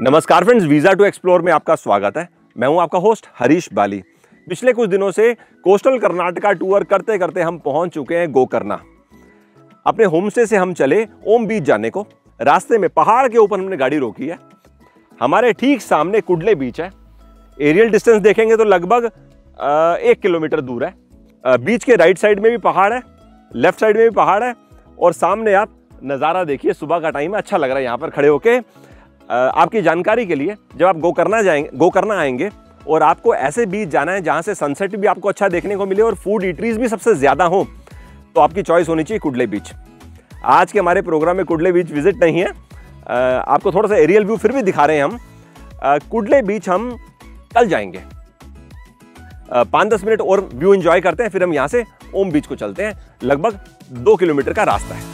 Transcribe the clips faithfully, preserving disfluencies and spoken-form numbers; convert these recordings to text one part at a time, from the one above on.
नमस्कार friends, visa to explore में आपका स्वागत है। मैं हूं आपका होस्ट हरीश बाली। पिछले कुछ दिनों से कोस्टल कर्नाटका टूर करते करते हम पहुंच चुके हैं गोकर्णा। अपने होम स्टे से हम चले ओम बीच जाने को। रास्ते में पहाड़ के ऊपर हमने गाड़ी रोकी है। हमारे ठीक सामने कुडले बीच है। एरियल डिस्टेंस देखेंगे तो लगभग एक किलोमीटर दूर है। बीच के राइट साइड में भी पहाड़ है, लेफ्ट साइड में भी पहाड़ है और सामने आप नज़ारा देखिए। सुबह का टाइम है, अच्छा लग रहा है यहाँ पर खड़े होके। आपकी जानकारी के लिए, जब आप गोकर्णा जाएंगे गोकर्णा आएंगे और आपको ऐसे बीच जाना है जहाँ से सनसेट भी आपको अच्छा देखने को मिले और फूड ईटरीज भी सबसे ज़्यादा हो, तो आपकी चॉइस होनी चाहिए कुडले बीच। आज के हमारे प्रोग्राम में कुडले बीच विजिट नहीं है, आपको थोड़ा सा एरियल व्यू फिर भी दिखा रहे हैं हम। कुडले बीच हम कल जाएंगे। पाँच दस मिनट और व्यू एंजॉय करते हैं, फिर हम यहाँ से ओम बीच को चलते हैं। लगभग दो किलोमीटर का रास्ता है।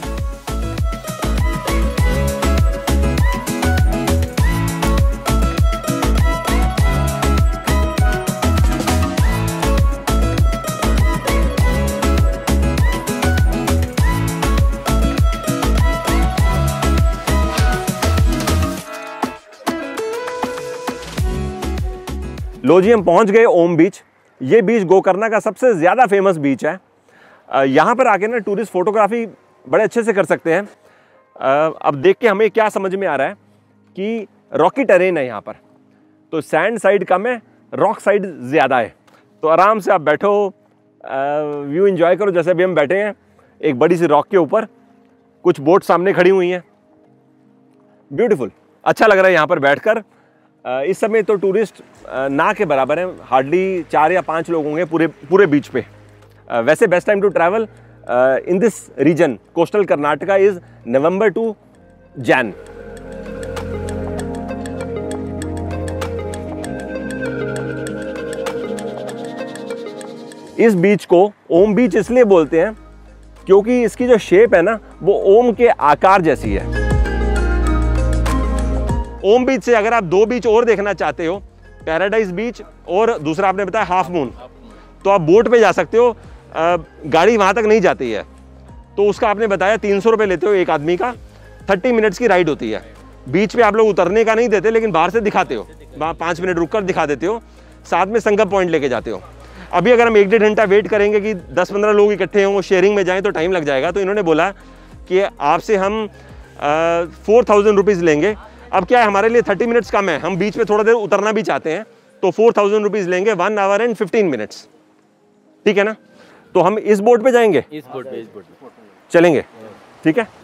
लो जी, हम पहुंच गए ओम बीच। ये बीच गोकर्णा का सबसे ज़्यादा फेमस बीच है। यहाँ पर आके ना टूरिस्ट फोटोग्राफी बड़े अच्छे से कर सकते हैं। अब देख के हमें क्या समझ में आ रहा है कि रॉकी टेरेन है यहाँ पर, तो सैंड साइड कम है, रॉक साइड ज़्यादा है। तो आराम से आप बैठो, व्यू एंजॉय करो। जैसे अभी हम बैठे हैं एक बड़ी सी रॉक के ऊपर, कुछ बोट सामने खड़ी हुई हैं। ब्यूटीफुल, अच्छा लग रहा है यहाँ पर बैठकर। इस समय तो टूरिस्ट ना के बराबर हैं, हार्डली चार या पांच लोग होंगे पूरे पूरे बीच पे। वैसे best time to travel in this region coastal Karnataka is November to Jan. इस बीच को ओम बीच इसलिए बोलते हैं क्योंकि इसकी जो शेप है ना, वो ओम के आकार जैसी है। ओम बीच से अगर आप दो बीच और देखना चाहते हो, पैराडाइज बीच और दूसरा आपने बताया हाफ मून, तो आप बोट पे जा सकते हो। गाड़ी वहाँ तक नहीं जाती है, तो उसका आपने बताया तीन सौ रुपये लेते हो एक आदमी का। थर्टी मिनट्स की राइड होती है। बीच पे आप लोग उतरने का नहीं देते, लेकिन बाहर से दिखाते हो, वहाँ पाँच मिनट रुक कर दिखा देते हो। साथ में संगम पॉइंट लेके जाते हो। अभी अगर हम एक डेढ़ घंटा वेट करेंगे कि दस पंद्रह लोग इकट्ठे हों, शेयरिंग में जाएँ, तो टाइम लग जाएगा। तो इन्होंने बोला कि आपसे हम फोर थाउजेंड रुपीज़ लेंगे। अब क्या है, हमारे लिए थर्टी मिनट्स कम है, हम बीच में थोड़ा देर उतरना भी चाहते हैं, तो फोर थाउजेंड रुपीज़ लेंगे, one hour and fifteen minutes. ठीक है ना? तो हम इस बोट पे जाएंगे, इस बोट पे इस बोट पे चलेंगे। ठीक है,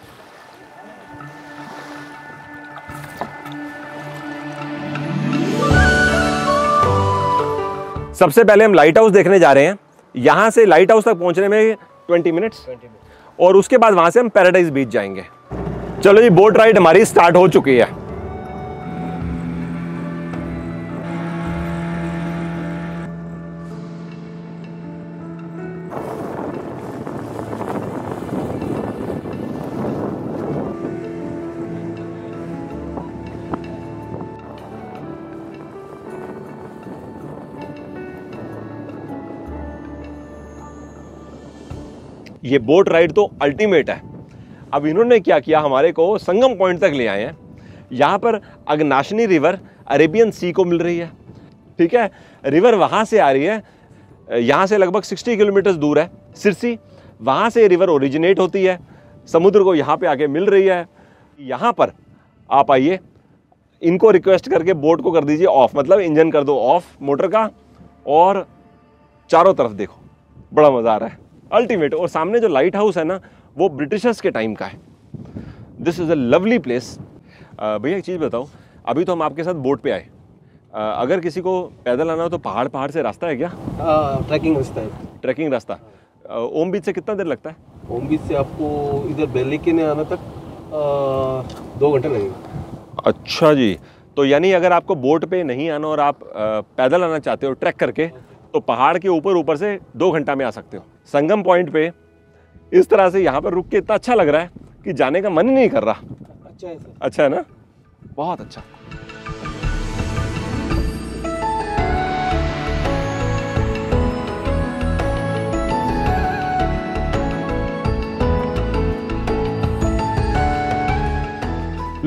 सबसे पहले हम लाइट हाउस देखने जा रहे हैं। यहां से लाइट हाउस तक पहुंचने में ट्वेंटी मिनट्स, और उसके बाद वहां से हम पैराडाइज बीच जाएंगे। चलो जी, बोट राइड हमारी स्टार्ट हो चुकी है। ये बोट राइड तो अल्टीमेट है। अब इन्होंने क्या किया, हमारे को संगम पॉइंट तक ले आए हैं। यहाँ पर अगनाशिनी रिवर अरेबियन सी को मिल रही है। ठीक है, रिवर वहाँ से आ रही है, यहाँ से लगभग साठ किलोमीटर दूर है सिरसी। वहाँ से रिवर ओरिजिनेट होती है, समुद्र को यहाँ पे आके मिल रही है। यहाँ पर आप आइए, इनको रिक्वेस्ट करके बोट को कर दीजिए ऑफ, मतलब इंजन कर दो ऑफ मोटर का, और चारों तरफ देखो, बड़ा मज़ा आ रहा है, अल्टीमेट। और सामने जो लाइट हाउस है ना, वो ब्रिटिशर्स के टाइम का है। This is a lovely place. भैया एक चीज़ बताओ, अभी तो हम आपके साथ बोट पे आए, uh, अगर किसी को पैदल आना हो तो पहाड़ पहाड़ से रास्ता है क्या? ट्रैकिंग रास्ता है। ट्रैकिंग रास्ता। uh, ओम बीच से कितना देर लगता है? ओम बीच से आपको इधर बेली के आने तक uh, दो घंटे लगेंगे। अच्छा जी, तो यानी अगर आपको बोट पे नहीं आना और आप uh, पैदल आना चाहते हो ट्रैक करके, तो पहाड़ के ऊपर ऊपर से दो घंटा में आ सकते हो। संगम पॉइंट पे इस तरह से यहाँ पर रुक के इतना अच्छा लग रहा है कि जाने का मन ही नहीं कर रहा। अच्छा है सर। अच्छा है ना? बहुत अच्छा।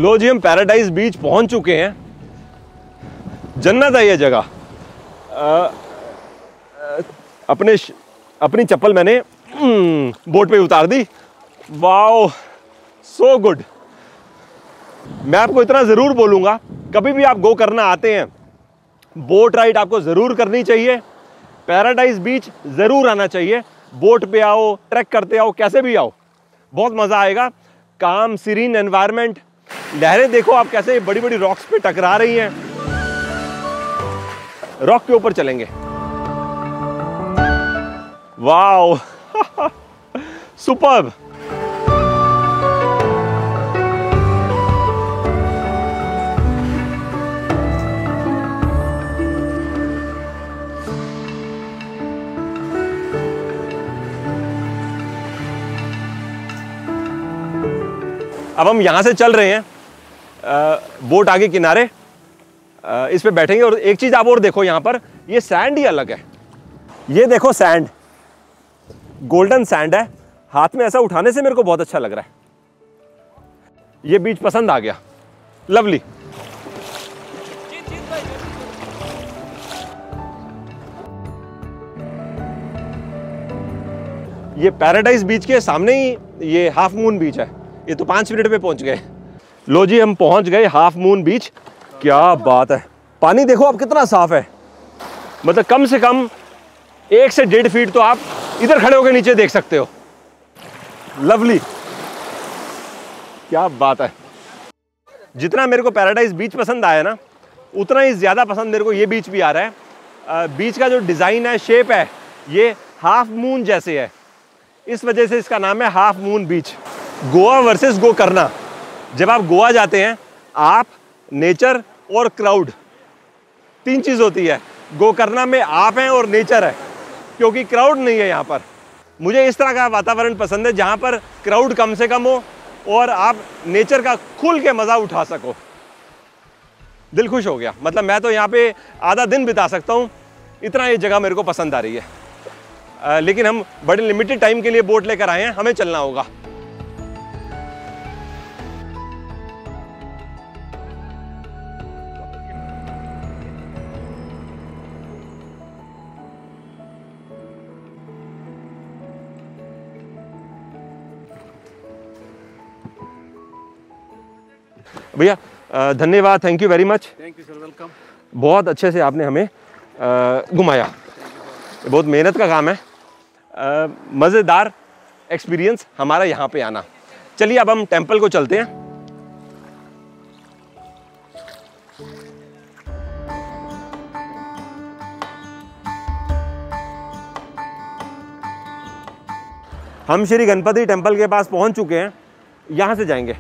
लो जी, हम पैराडाइज बीच पहुंच चुके हैं। जन्नत है ये जगह। अपने अपनी चप्पल मैंने बोट पे उतार दी। Wow, so good. मैं आपको इतना जरूर बोलूंगा, कभी भी आप गो करना आते हैं, बोट राइड आपको जरूर करनी चाहिए। पैराडाइज बीच जरूर आना चाहिए। बोट पे आओ, ट्रैक करते आओ, कैसे भी आओ, बहुत मजा आएगा। काम सीरीन एनवायरनमेंट, लहरें देखो आप कैसे बड़ी बड़ी रॉक्स पे टकरा रही हैं। रॉक के ऊपर चलेंगे। Wow superb. अब हम यहां से चल रहे हैं, आ, बोट आगे किनारे, आ, इस पे बैठेंगे। और एक चीज आप और देखो, यहां पर ये सैंड ही अलग है। ये देखो सैंड, गोल्डन सैंड है। हाथ में ऐसा उठाने से मेरे को बहुत अच्छा लग रहा है। ये बीच पसंद आ गया, लवली। ये पैराडाइज बीच के सामने ही ये हाफ मून बीच है। ये तो पांच मिनट में पहुंच गए। लो जी, हम पहुंच गए हाफ मून बीच। क्या बात है, पानी देखो आप कितना साफ है। मतलब कम से कम एक से डेढ़ फीट तो आप इधर खड़े होकर नीचे देख सकते हो। लवली, क्या बात है। जितना मेरे को पैराडाइज बीच पसंद आया ना, उतना ही ज्यादा पसंद मेरे को ये बीच भी आ रहा है। बीच का जो डिजाइन है, शेप है, ये हाफ मून जैसे है, इस वजह से इसका नाम है half moon beach. Goa versus go करना। जब आप गोवा जाते हैं, आप, नेचर और क्राउड, तीन चीज होती है। गो करना में आप हैं और नेचर है, क्योंकि क्राउड नहीं है यहाँ पर। मुझे इस तरह का वातावरण पसंद है जहाँ पर क्राउड कम से कम हो और आप नेचर का खुल के मजा उठा सको। दिल खुश हो गया। मतलब मैं तो यहाँ पे आधा दिन बिता सकता हूँ, इतना ये जगह मेरे को पसंद आ रही है। आ, लेकिन हम बड़े लिमिटेड टाइम के लिए बोट लेकर आए हैं, हमें चलना होगा। भैया धन्यवाद, thank you very much. Thank you sir, welcome. बहुत अच्छे से आपने हमें घुमाया। बहुत मेहनत का काम है। मज़ेदार एक्सपीरियंस हमारा यहाँ पे आना। चलिए अब हम टेंपल को चलते हैं। हम श्री गणपति टेंपल के पास पहुंच चुके हैं। यहां से जाएंगे।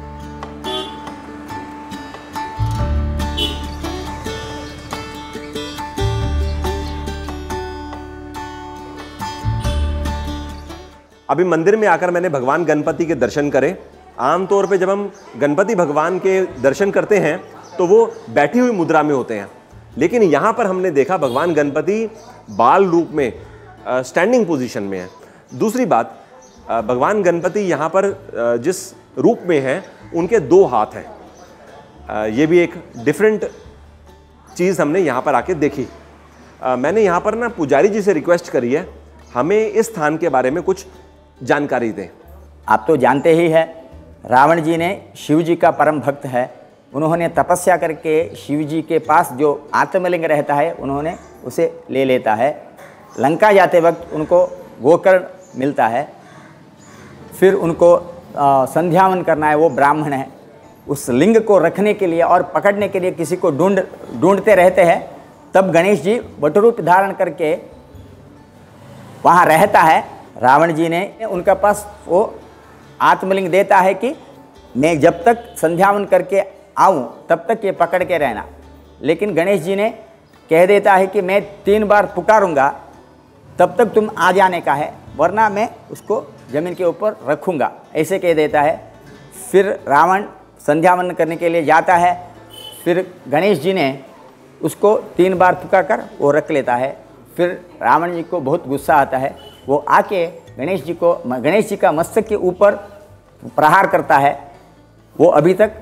अभी मंदिर में आकर मैंने भगवान गणपति के दर्शन करे। आमतौर पे जब हम गणपति भगवान के दर्शन करते हैं तो वो बैठी हुई मुद्रा में होते हैं, लेकिन यहाँ पर हमने देखा भगवान गणपति बाल रूप में स्टैंडिंग पोजीशन में है। दूसरी बात, भगवान गणपति यहाँ पर जिस रूप में हैं उनके दो हाथ हैं। ये भी एक डिफरेंट चीज़ हमने यहाँ पर आके देखी। मैंने यहाँ पर ना पुजारी जी से रिक्वेस्ट करी है, हमें इस स्थान के बारे में कुछ जानकारी दें। आप तो जानते ही हैं, रावण जी ने शिव जी का परम भक्त है। उन्होंने तपस्या करके शिव जी के पास जो आत्मलिंग रहता है उन्होंने उसे ले लेता है। लंका जाते वक्त उनको गोकर्ण मिलता है। फिर उनको संध्यावन करना है, वो ब्राह्मण है। उस लिंग को रखने के लिए और पकड़ने के लिए किसी को ढूंढ ढूंढते रहते हैं। तब गणेश जी वटरूप धारण करके वहाँ रहता है। रावण जी ने उनका पास वो आत्मलिंग देता है कि मैं जब तक संध्यावन करके आऊँ तब तक ये पकड़ के रहना। लेकिन गणेश जी ने कह देता है कि मैं तीन बार पुकारूंगा तब तक तुम आ जाने का है, वरना मैं उसको ज़मीन के ऊपर रखूँगा, ऐसे कह देता है। फिर रावण संध्यावन करने के लिए जाता है। फिर गणेश जी ने उसको तीन बार पुकार कर वो रख लेता है। फिर रावण जी को बहुत गुस्सा आता है। वो आके गणेश जी को गणेश जी का मस्तक के ऊपर प्रहार करता है। वो अभी तक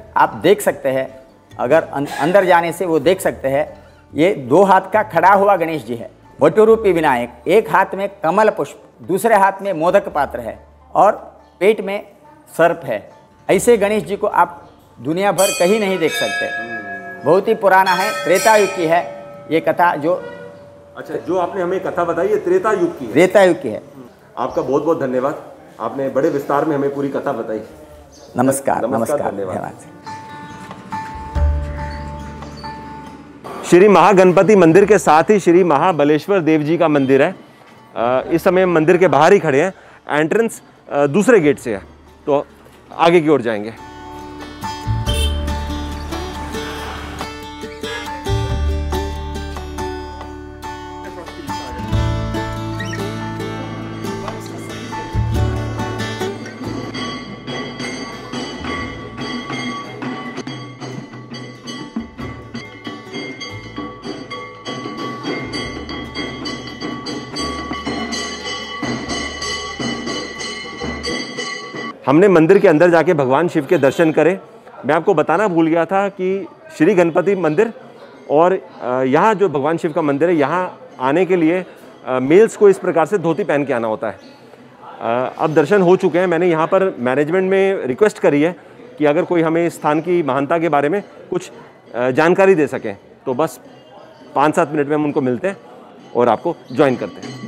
आप देख सकते हैं, अगर अं, अंदर जाने से वो देख सकते हैं, ये दो हाथ का खड़ा हुआ गणेश जी है। वटुरूपी विनायक, एक हाथ में कमल पुष्प, दूसरे हाथ में मोदक पात्र है और पेट में सर्प है। ऐसे गणेश जी को आप दुनिया भर कहीं नहीं देख सकते। बहुत ही पुराना है, त्रेता युग की है ये कथा। जो अच्छा, जो आपने हमें कथा बताई ये त्रेता युग की है। त्रेता युग की है। आपका बहुत बहुत धन्यवाद, आपने बड़े विस्तार में हमें पूरी कथा बताई। नमस्कार, नमस्कार, नमस्कार, धन्यवाद। धन्यवाद। श्री महागणपति मंदिर के साथ ही श्री महाबलेश्वर देव जी का मंदिर है। अ, इस समय हम मंदिर के बाहर ही खड़े हैं। एंट्रेंस अ, दूसरे गेट से है, तो आगे की ओर जाएंगे। हमने मंदिर के अंदर जाके भगवान शिव के दर्शन करे। मैं आपको बताना भूल गया था कि श्री गणपति मंदिर और यहाँ जो भगवान शिव का मंदिर है, यहाँ आने के लिए मेल्स को इस प्रकार से धोती पहन के आना होता है। अब दर्शन हो चुके हैं। मैंने यहाँ पर मैनेजमेंट में रिक्वेस्ट करी है कि अगर कोई हमें इस स्थान की महानता के बारे में कुछ जानकारी दे सकें, तो बस पाँच सात मिनट में हम उनको मिलते हैं और आपको ज्वाइन करते हैं।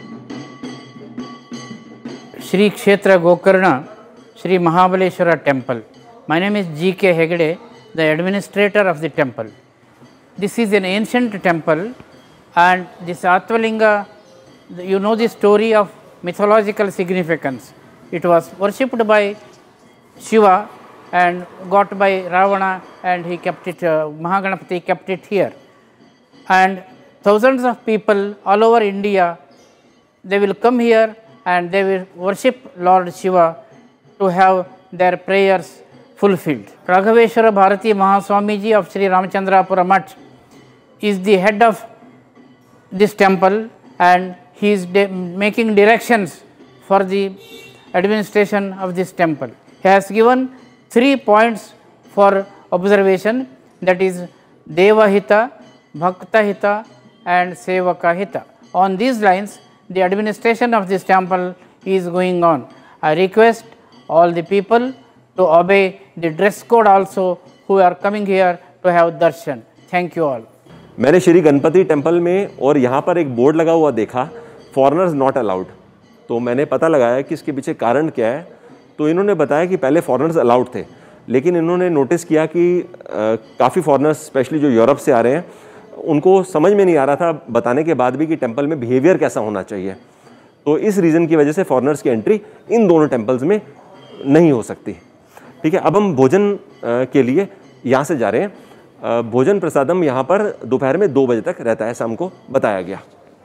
श्री क्षेत्र Gokarna Sri Mahabaleshwara temple. My name is G K Hegde, the administrator of the temple. This is an ancient temple, and this Atvalinga, you know the story of mythological significance. It was worshipped by Shiva and got by Ravana, and he kept it, uh, Mahaganapati kept it here. And thousands of people all over India, they will come here and they will worship Lord Shiva to have their prayers fulfilled. Raghaveshwara Bharati Mahaswami ji of Sri Ramachandrapura Mutt is the head of this temple, and he is making directions for the administration of this temple. He has given three points for observation, that is Devahita, Bhaktahita and Sevakahita. On these lines, the administration of this temple is going on. I request all the people to obey the dress code also who are coming here to have darshan. Thank you all. मैंने Shri Ganpati temple में और यहाँ पर एक board लगा हुआ देखा, foreigners not allowed. तो मैंने पता लगाया कि इसके पीछे कारण क्या है। तो इन्होंने बताया कि पहले फॉरेनर्स अलाउड थे, लेकिन इन्होंने नोटिस किया कि काफ़ी फॉरेनर्स स्पेशली जो यूरोप से आ रहे हैं, उनको समझ में नहीं आ रहा था बताने के बाद भी कि टेम्पल में बिहेवियर कैसा होना चाहिए। तो इस रीज़न की वजह से फॉरेनर्स की एंट्री इन दोनों टेम्पल्स में नहीं हो सकती। ठीक है, अब हम भोजन के लिए यहाँ से जा रहे हैं। भोजन प्रसादम यहाँ पर दोपहर में दो बजे तक रहता है, शाम को बताया गया।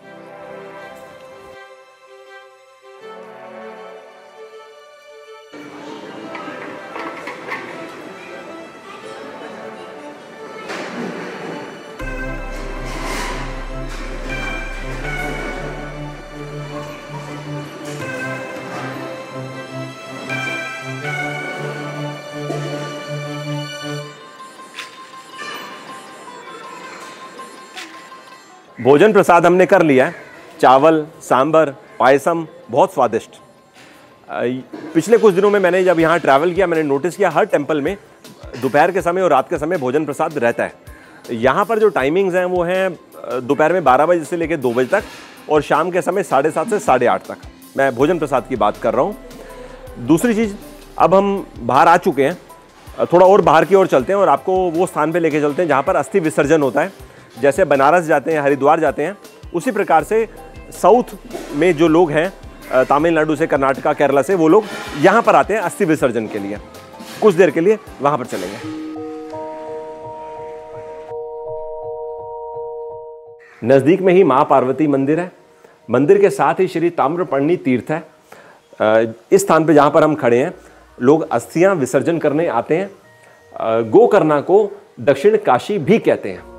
भोजन प्रसाद हमने कर लिया है। चावल, सांबर, पायसम बहुत स्वादिष्ट। पिछले कुछ दिनों में मैंने जब यहाँ ट्रैवल किया, मैंने नोटिस किया हर टेम्पल में दोपहर के समय और रात के समय भोजन प्रसाद रहता है। यहाँ पर जो टाइमिंग्स हैं वो हैं दोपहर में बारह बजे से लेकर दो बजे तक और शाम के समय साढ़े सात से साढ़े आठ तक। मैं भोजन प्रसाद की बात कर रहा हूँ। दूसरी चीज़, अब हम बाहर आ चुके हैं, थोड़ा और बाहर की ओर चलते हैं और आपको वो स्थान पर लेके चलते हैं जहाँ पर अस्थि विसर्जन होता है। जैसे बनारस जाते हैं, हरिद्वार जाते हैं, उसी प्रकार से साउथ में जो लोग हैं तमिलनाडु से, कर्नाटका, केरला से, वो लोग यहाँ पर आते हैं अस्थि विसर्जन के लिए। कुछ देर के लिए वहाँ पर चलेंगे। नज़दीक में ही माँ पार्वती मंदिर है। मंदिर के साथ ही श्री ताम्रपर्णी तीर्थ है। इस स्थान पर जहाँ पर हम खड़े हैं, लोग अस्थियाँ विसर्जन करने आते हैं। गोकर्णा को दक्षिण काशी भी कहते हैं।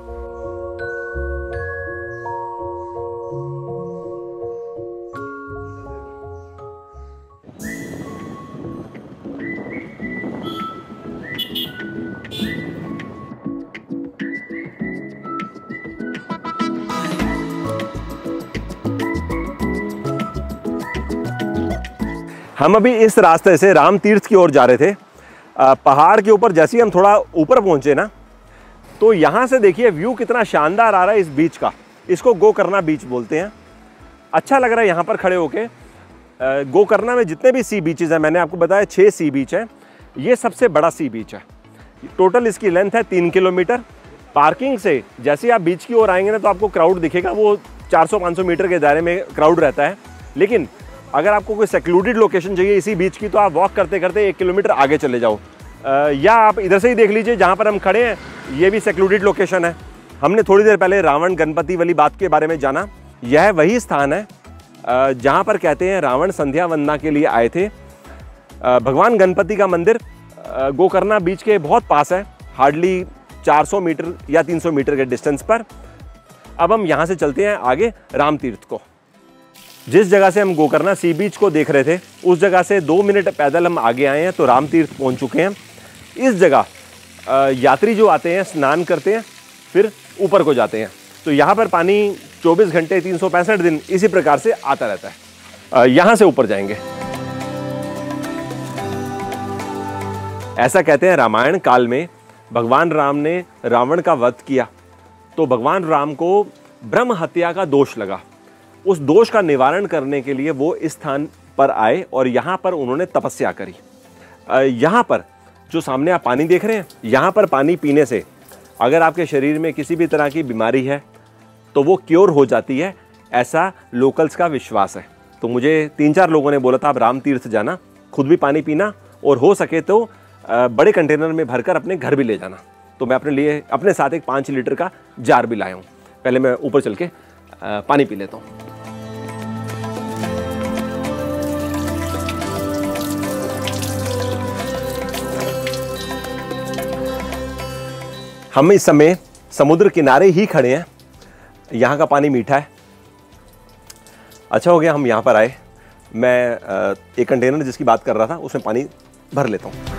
हम अभी इस रास्ते से राम तीर्थ की ओर जा रहे थे। आ, पहाड़ के ऊपर जैसे ही हम थोड़ा ऊपर पहुंचे ना, तो यहाँ से देखिए व्यू कितना शानदार आ रहा है इस बीच का। इसको गोकर्णा बीच बोलते हैं। अच्छा लग रहा है यहाँ पर खड़े होके। गोकर्णा में जितने भी सी बीचेस हैं, मैंने आपको बताया छः सी बीच हैं, ये सबसे बड़ा सी बीच है। टोटल इसकी लेंथ है तीन किलोमीटर। पार्किंग से जैसे ही आप बीच की ओर आएंगे ना, तो आपको क्राउड दिखेगा। वो चार सौ पाँच सौ मीटर के दायरे में क्राउड रहता है। लेकिन अगर आपको कोई सेक्लूडेड लोकेशन चाहिए इसी बीच की, तो आप वॉक करते करते एक किलोमीटर आगे चले जाओ, या आप इधर से ही देख लीजिए जहाँ पर हम खड़े हैं, ये भी सेक्लूडेड लोकेशन है। हमने थोड़ी देर पहले रावण गणपति वाली बात के बारे में जाना। यह वही स्थान है जहाँ पर कहते हैं रावण संध्या वंदना के लिए आए थे। भगवान गणपति का मंदिर गोकर्णा बीच के बहुत पास है, हार्डली चार सौ मीटर या तीन सौ मीटर के डिस्टेंस पर। अब हम यहाँ से चलते हैं आगे राम तीर्थ को। जिस जगह से हम गोकर्णा सी बीच को देख रहे थे, उस जगह से दो मिनट पैदल हम आगे आए हैं तो राम तीर्थ पहुँच चुके हैं। इस जगह यात्री जो आते हैं स्नान करते हैं, फिर ऊपर को जाते हैं। तो यहाँ पर पानी चौबीस घंटे तीन सौ पैंसठ दिन इसी प्रकार से आता रहता है। यहाँ से ऊपर जाएंगे। ऐसा कहते हैं रामायण काल में भगवान राम ने रावण का वध किया, तो भगवान राम को ब्रह्म हत्या का दोष लगा। उस दोष का निवारण करने के लिए वो इस स्थान पर आए और यहाँ पर उन्होंने तपस्या करी। यहाँ पर जो सामने आप पानी देख रहे हैं, यहाँ पर पानी पीने से अगर आपके शरीर में किसी भी तरह की बीमारी है तो वो क्योर हो जाती है, ऐसा लोकल्स का विश्वास है। तो मुझे तीन चार लोगों ने बोला था आप राम तीर्थ जाना, खुद भी पानी पीना और हो सके तो बड़े कंटेनर में भरकर अपने घर भी ले जाना। तो मैं अपने लिए अपने साथ एक पाँच लीटर का जार भी लाया हूँ। पहले मैं ऊपर चल के पानी पी लेता हूँ। हम इस समय समुद्र किनारे ही खड़े हैं। यहाँ का पानी मीठा है। अच्छा हो गया हम यहाँ पर आए। मैं एक कंटेनर जिसकी बात कर रहा था उसमें पानी भर लेता हूँ।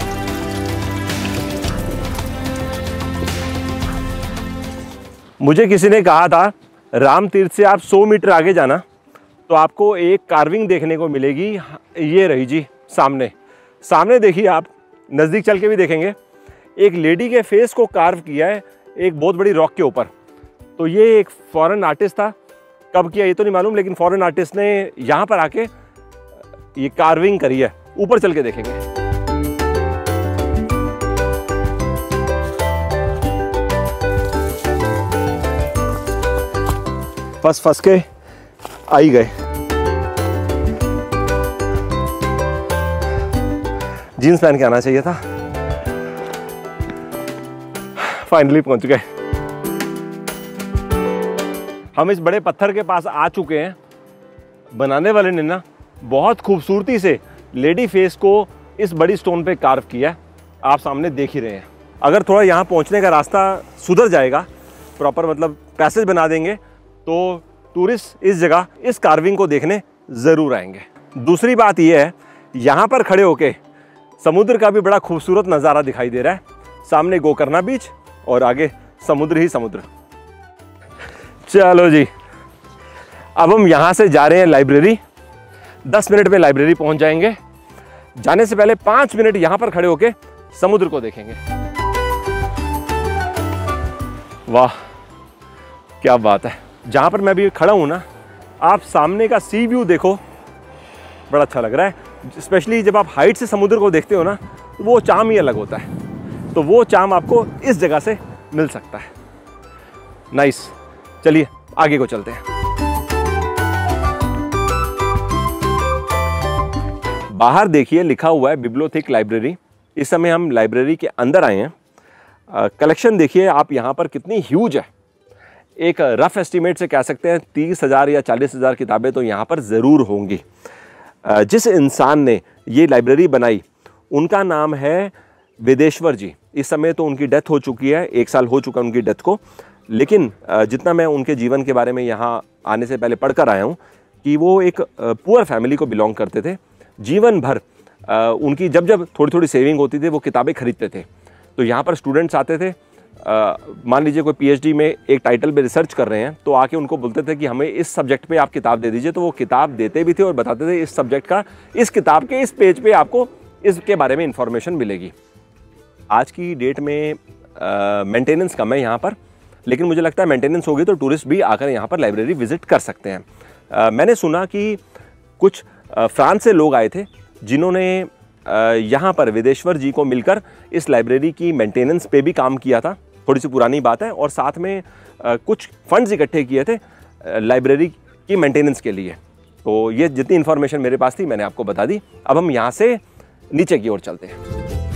मुझे किसी ने कहा था राम तीर्थ से आप सौ मीटर आगे जाना तो आपको एक कार्विंग देखने को मिलेगी। ये रही जी सामने। सामने देखिए, आप नज़दीक चल के भी देखेंगे, एक लेडी के फेस को कार्व किया है एक बहुत बड़ी रॉक के ऊपर। तो ये एक फॉरेन आर्टिस्ट था, कब किया ये तो नहीं मालूम, लेकिन फॉरेन आर्टिस्ट ने यहाँ पर आके ये कार्विंग करी है। ऊपर चल के देखेंगे। फंस फंस के आ ही गए। जीन्स पहन के आना चाहिए था। फाइनली पहुंच गए। हम इस बड़े पत्थर के पास आ चुके हैं। बनाने वाले ने ना बहुत खूबसूरती से लेडी फेस को इस बड़ी स्टोन पे कार्व किया है। आप सामने देख ही रहे हैं। अगर थोड़ा यहाँ पहुँचने का रास्ता सुधर जाएगा, प्रॉपर मतलब पैसेज बना देंगे, तो टूरिस्ट इस जगह इस कार्विंग को देखने ज़रूर आएंगे। दूसरी बात यह है, यहाँ पर खड़े होके समुद्र का भी बड़ा खूबसूरत नज़ारा दिखाई दे रहा है। सामने गोकर्णा बीच और आगे समुद्र ही समुद्र। चलो जी, अब हम यहाँ से जा रहे हैं लाइब्रेरी। दस मिनट में लाइब्रेरी पहुँच जाएंगे। जाने से पहले पाँच मिनट यहाँ पर खड़े होके समुद्र को देखेंगे। वाह क्या बात है। जहाँ पर मैं भी खड़ा हूँ ना, आप सामने का सी व्यू देखो, बड़ा अच्छा लग रहा है। स्पेशली जब आप हाइट से समुद्र को देखते हो ना, तो वो चाम ही अलग होता है। तो वो चाम आपको इस जगह से मिल सकता है। नाइस। चलिए आगे को चलते हैं। बाहर देखिए लिखा हुआ है बिब्लियोथेक लाइब्रेरी। इस समय हम लाइब्रेरी के अंदर आए हैं। कलेक्शन देखिए आप यहाँ पर कितनी ह्यूज है। एक रफ एस्टीमेट से कह सकते हैं तीस हज़ार या चालीस हज़ार किताबें तो यहाँ पर ज़रूर होंगी। जिस इंसान ने ये लाइब्रेरी बनाई उनका नाम है वेदेश्वर जी। इस समय तो उनकी डेथ हो चुकी है, एक साल हो चुका उनकी डेथ को। लेकिन जितना मैं उनके जीवन के बारे में यहाँ आने से पहले पढ़कर आया हूँ कि वो एक पुअर फैमिली को बिलोंग करते थे। जीवन भर उनकी जब जब थोड़ी थोड़ी सेविंग होती थी वो किताबें खरीदते थे। तो यहाँ पर स्टूडेंट्स आते थे, मान लीजिए कोई पीएचडी में एक टाइटल पे रिसर्च कर रहे हैं, तो आके उनको बोलते थे कि हमें इस सब्जेक्ट पे आप किताब दे दीजिए, तो वो किताब देते भी थे और बताते थे इस सब्जेक्ट का इस किताब के इस पेज पे आपको इसके बारे में इंफॉर्मेशन मिलेगी। आज की डेट में मेंटेनेंस कम है यहाँ पर, लेकिन मुझे लगता है मेंटेनेंस होगी तो टूरिस्ट भी आकर यहाँ पर लाइब्रेरी विजिट कर सकते हैं। आ, मैंने सुना कि कुछ आ, फ्रांस से लोग आए थे जिन्होंने यहाँ पर वेदेश्वर जी को मिलकर इस लाइब्रेरी की मेंटेनेंस पे भी काम किया था। थोड़ी सी पुरानी बात है, और साथ में आ, कुछ फंड्स इकट्ठे किए थे लाइब्रेरी की मेंटेनेंस के लिए। तो ये जितनी इन्फॉर्मेशन मेरे पास थी मैंने आपको बता दी। अब हम यहाँ से नीचे की ओर चलते हैं।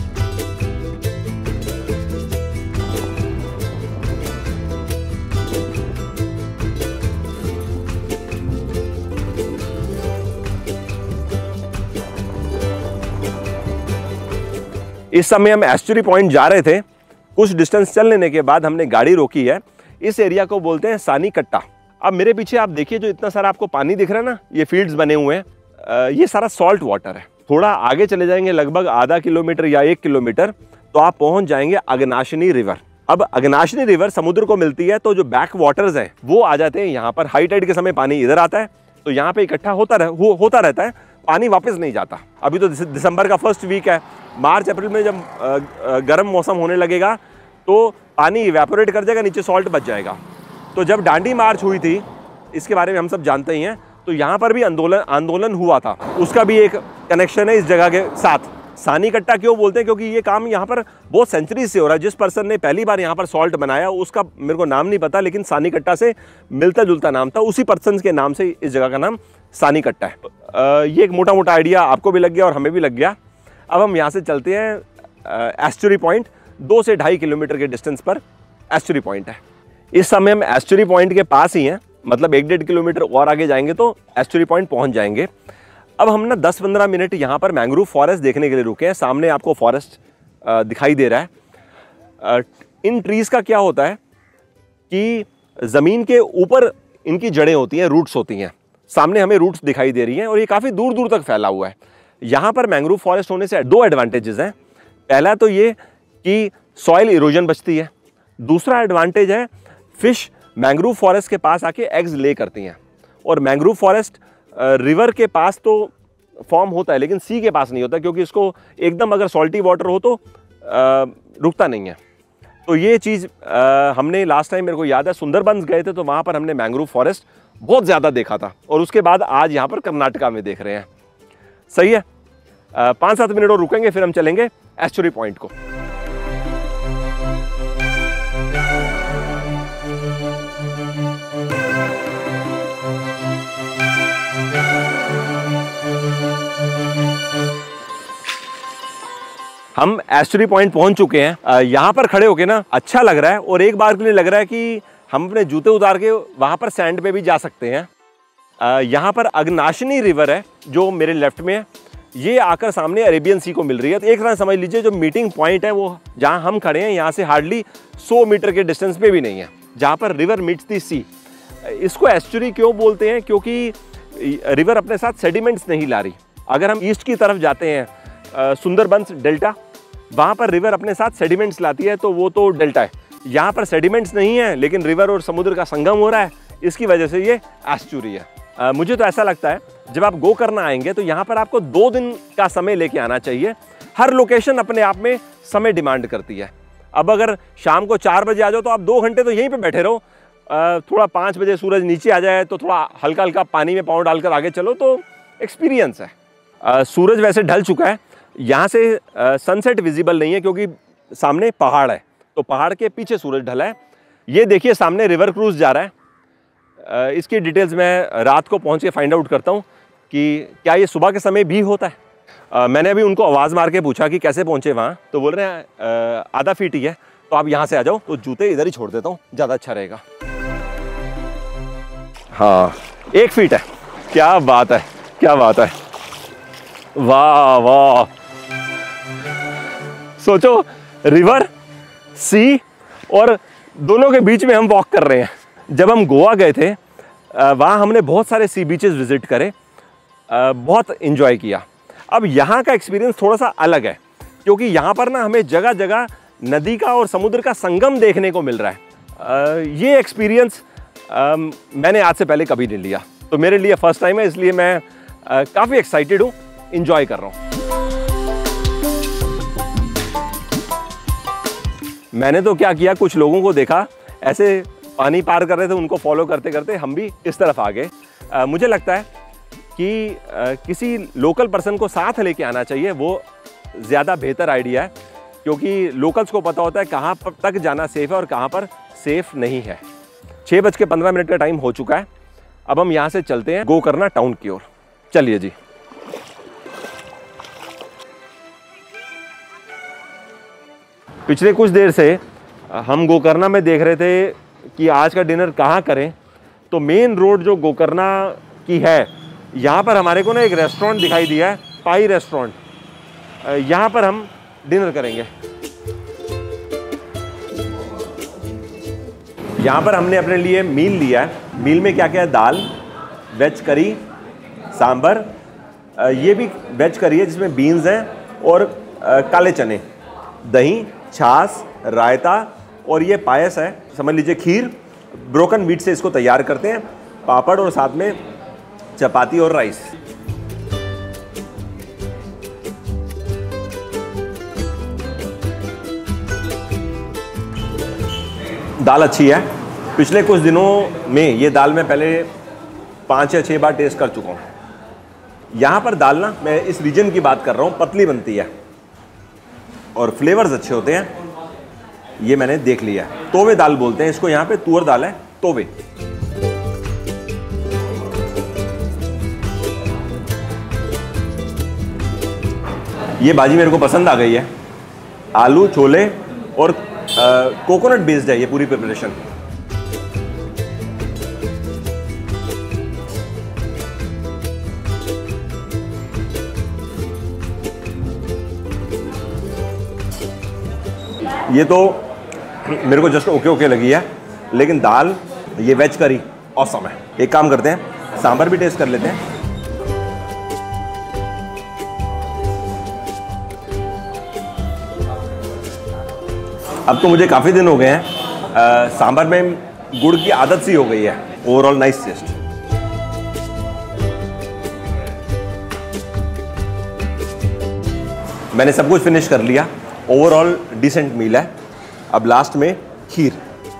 इस समय हम एस्चुरी पॉइंट जा रहे थे। कुछ डिस्टेंस चल लेने के बाद हमने गाड़ी रोकी है। इस एरिया को बोलते हैं सानी कट्टा। अब मेरे पीछे आप देखिए, जो इतना सारा आपको पानी दिख रहा है ना, ये फील्ड्स बने हुए हैं, ये सारा सॉल्ट वाटर है। थोड़ा आगे चले जाएंगे, लगभग आधा किलोमीटर या एक किलोमीटर, तो आप पहुंच जाएंगे अगनाशिनी रिवर। अब अगनाशिनी रिवर समुद्र को मिलती है, तो जो बैक वाटर्स हैं वो आ जाते हैं यहाँ पर। हाई टाइड के समय पानी इधर आता है, तो यहाँ पे इकट्ठा होता रह, हो, होता रहता है, पानी वापस नहीं जाता। अभी तो दिसंबर का फर्स्ट वीक है, मार्च अप्रैल में जब गर्म मौसम होने लगेगा तो पानी इवेपोरेट कर जाएगा, नीचे सॉल्ट बच जाएगा। तो जब डांडी मार्च हुई थी, इसके बारे में हम सब जानते ही हैं, तो यहाँ पर भी आंदोलन आंदोलन हुआ था, उसका भी एक कनेक्शन है इस जगह के साथ। सानी कट्टा क्यों बोलते हैं? क्योंकि ये काम यहाँ पर बहुत सेंचुरी से हो रहा है। जिस पर्सन ने पहली बार यहाँ पर सॉल्ट बनाया उसका मेरे को नाम नहीं पता, लेकिन सानी कट्टा से मिलता जुलता नाम था, उसी पर्सन के नाम से इस जगह का नाम सानी कट्टा है। ये एक मोटा मोटा आइडिया आपको भी लग गया और हमें भी लग गया। अब हम यहाँ से चलते हैं एस्चुरी पॉइंट। दो से ढाई किलोमीटर के डिस्टेंस पर एस्चुरी पॉइंट है। इस समय हम एस्चुरी पॉइंट के पास ही हैं, मतलब एक डेढ़ किलोमीटर और आगे जाएंगे तो एस्चुरी पॉइंट पहुँच जाएंगे। अब हम ना दस पंद्रह मिनट यहाँ पर मैंग्रोव फॉरेस्ट देखने के लिए रुके हैं। सामने आपको फॉरेस्ट दिखाई दे रहा है। इन ट्रीज़ का क्या होता है कि ज़मीन के ऊपर इनकी जड़ें होती हैं, रूट्स होती हैं। सामने हमें रूट्स दिखाई दे रही हैं और ये काफ़ी दूर दूर तक फैला हुआ है। यहाँ पर मैंग्रोव फॉरेस्ट होने से दो एडवांटेजेस हैं। पहला तो ये कि सॉइल इरोजन बचती है। दूसरा एडवांटेज है, फिश मैंग्रोव फॉरेस्ट के पास आके एग्स ले करती हैं। और मैंग्रोव फॉरेस्ट रिवर के पास तो फॉर्म होता है, लेकिन सी के पास नहीं होता, क्योंकि इसको एकदम अगर सॉल्टी वाटर हो तो आ, रुकता नहीं है। तो ये चीज़ हमने लास्ट टाइम, मेरे को याद है, सुंदरबंस गए थे तो वहाँ पर हमने मैंग्रोव फॉरेस्ट बहुत ज़्यादा देखा था, और उसके बाद आज यहाँ पर कर्नाटका में देख रहे हैं। सही है। पाँच सात मिनट और रुकेंगे, फिर हम चलेंगे एस्चुरी पॉइंट को। हम एस्चुरी पॉइंट पहुंच चुके हैं। यहाँ पर खड़े होके ना अच्छा लग रहा है, और एक बार के लिए लग रहा है कि हम अपने जूते उतार के वहाँ पर सैंड पे भी जा सकते हैं। यहाँ पर अगनाशिनी रिवर है जो मेरे लेफ्ट में है, ये आकर सामने अरेबियन सी को मिल रही है। तो एक तरह समझ लीजिए जो मीटिंग पॉइंट है वो जहाँ हम खड़े हैं, यहाँ से हार्डली सौ मीटर के डिस्टेंस पे भी नहीं है, जहाँ पर रिवर मीट्स दी सी। इसको एस्चुरी क्यों बोलते हैं? क्योंकि रिवर अपने साथ सेडिमेंट्स नहीं ला रही। अगर हम ईस्ट की तरफ जाते हैं, सुंदरबंस डेल्टा, वहाँ पर रिवर अपने साथ सेडिमेंट्स लाती है, तो वो तो डेल्टा है। यहाँ पर सेडिमेंट्स नहीं है, लेकिन रिवर और समुद्र का संगम हो रहा है, इसकी वजह से ये एस्चुरी है। आ, मुझे तो ऐसा लगता है जब आप गोकर्ण आएंगे तो यहाँ पर आपको दो दिन का समय लेके आना चाहिए। हर लोकेशन अपने आप में समय डिमांड करती है। अब अगर शाम को चार बजे आ जाओ तो आप दो घंटे तो यहीं पे बैठे रहो। आ, थोड़ा पाँच बजे सूरज नीचे आ जाए तो थोड़ा हल्का हल्का पानी में पाँव डालकर आगे चलो, तो एक्सपीरियंस है। आ, सूरज वैसे ढल चुका है, यहाँ से सनसेट विजिबल नहीं है क्योंकि सामने पहाड़ है, तो पहाड़ के पीछे सूरज ढला है। ये देखिए सामने रिवर क्रूज जा रहा है। आ, इसकी डिटेल्स मैं रात को पहुँच के फाइंड आउट करता हूँ कि क्या ये सुबह के समय भी होता है। आ, मैंने अभी उनको आवाज़ मार के पूछा कि कैसे पहुँचे वहाँ, तो बोल रहे हैं आधा फीट ही है, तो आप यहाँ से आ जाओ। तो जूते इधर ही छोड़ देता हूँ, ज़्यादा अच्छा रहेगा। हाँ, एक फीट है। क्या बात है, क्या बात है, वाह वाह। सोचो, रिवर, सी, और दोनों के बीच में हम वॉक कर रहे हैं। जब हम गोवा गए थे वहाँ हमने बहुत सारे सी बीचेस विजिट करे, बहुत इन्जॉय किया। अब यहाँ का एक्सपीरियंस थोड़ा सा अलग है, क्योंकि यहाँ पर ना हमें जगह जगह नदी का और समुद्र का संगम देखने को मिल रहा है। आ, ये एक्सपीरियंस मैंने आज से पहले कभी नहीं लिया, तो मेरे लिए फर्स्ट टाइम है, इसलिए मैं काफ़ी एक्साइटेड हूँ, इंजॉय कर रहा हूँ। मैंने तो क्या किया, कुछ लोगों को देखा ऐसे पानी पार कर रहे थे, उनको फॉलो करते करते हम भी इस तरफ आ गए। मुझे लगता है कि आ, किसी लोकल पर्सन को साथ लेके आना चाहिए, वो ज़्यादा बेहतर आइडिया है, क्योंकि लोकल्स को पता होता है कहाँ पर तक जाना सेफ़ है और कहाँ पर सेफ़ नहीं है। छः बज के पंद्रह मिनट का टाइम हो चुका है। अब हम यहाँ से चलते हैं गोकर्णा टाउन की ओर। चलिए जी। पिछले कुछ देर से हम गोकर्णा में देख रहे थे कि आज का डिनर कहाँ करें, तो मेन रोड जो गोकर्णा की है, यहाँ पर हमारे को ना एक रेस्टोरेंट दिखाई दिया है, पाई रेस्टोरेंट। यहाँ पर हम डिनर करेंगे। यहाँ पर हमने अपने लिए मील लिया है। मील में क्या क्या है, दाल, वेज करी, सांभर, ये भी वेज करी है जिसमें बीन्स हैं और काले चने, दही, छाछ, रायता और ये पायस है, समझ लीजिए खीर। ब्रोकन वीट से इसको तैयार करते हैं, पापड़ और साथ में चपाती और राइस। दाल अच्छी है। पिछले कुछ दिनों में ये दाल मैं पहले पाँच या छः बार टेस्ट कर चुका हूँ। यहाँ पर दाल ना, मैं इस रीजन की बात कर रहा हूँ, पतली बनती है और फ्लेवर्स अच्छे होते हैं, ये मैंने देख लिया। तोवे दाल बोलते हैं इसको, यहाँ पे तुअर दाल है, तोवे। ये भाजी मेरे को पसंद आ गई है। आलू, छोले और कोकोनट बेस्ड है ये पूरी प्रिपरेशन। ये तो मेरे को जस्ट ओके ओके लगी है, लेकिन दाल, ये वेज करी ऑसम है। एक काम करते हैं, सांभर भी टेस्ट कर लेते हैं। अब तो मुझे काफ़ी दिन हो गए हैं सांभर में गुड़ की आदत सी हो गई है। Overall nice taste. मैंने सब कुछ फिनिश कर लिया। ओवरऑल डिसेंट मील है। अब लास्ट में खीर।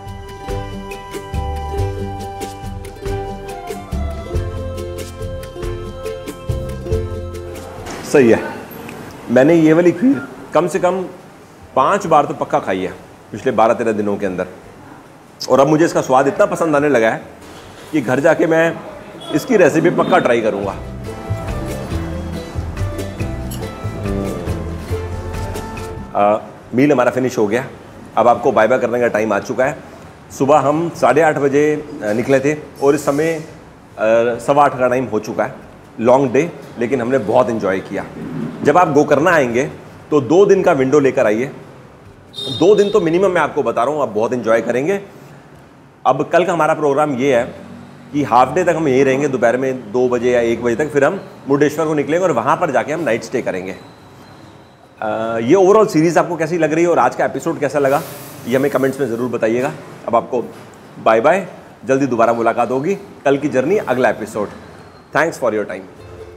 सही है। मैंने ये वाली खीर कम से कम पांच बार तो पक्का खाई है पिछले बारह तेरह दिनों के अंदर, और अब मुझे इसका स्वाद इतना पसंद आने लगा है कि घर जाके मैं इसकी रेसिपी पक्का ट्राई करूंगा। आ, मील हमारा फिनिश हो गया। अब आपको बाय बाय करने का टाइम आ चुका है। सुबह हम साढ़े आठ बजे निकले थे और इस समय सवा आठ का टाइम हो चुका है। लॉन्ग डे, लेकिन हमने बहुत इन्जॉय किया। जब आप गोकर्णा आएंगे तो दो दिन का विंडो लेकर आइए। दो दिन तो मिनिमम मैं आपको बता रहा हूँ, आप बहुत इन्जॉय करेंगे। अब कल का हमारा प्रोग्राम ये है कि हाफ डे तक हम यहीं रहेंगे, दोपहर में दो बजे या एक बजे तक। फिर हम मुरुडेश्वर को निकलेंगे और वहाँ पर जाके हम नाइट स्टे करेंगे। आ, ये ओवरऑल सीरीज़ आपको कैसी लग रही है और आज का एपिसोड कैसा लगा, ये हमें कमेंट्स में ज़रूर बताइएगा। अब आपको बाय बाय, जल्दी दोबारा मुलाकात होगी। कल की जर्नी, अगला episode. Thanks for your time.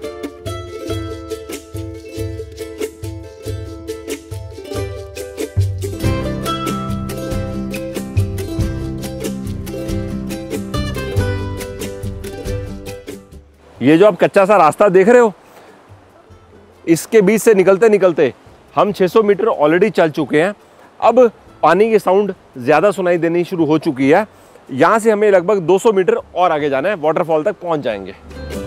ये जो आप कच्चा सा रास्ता देख रहे हो, इसके बीच से निकलते निकलते हम छह सौ मीटर ऑलरेडी चल चुके हैं। अब पानी की साउंड ज़्यादा सुनाई देनी शुरू हो चुकी है। यहाँ से हमें लगभग दो सौ मीटर और आगे जाना है, वाटरफॉल तक पहुँच जाएंगे।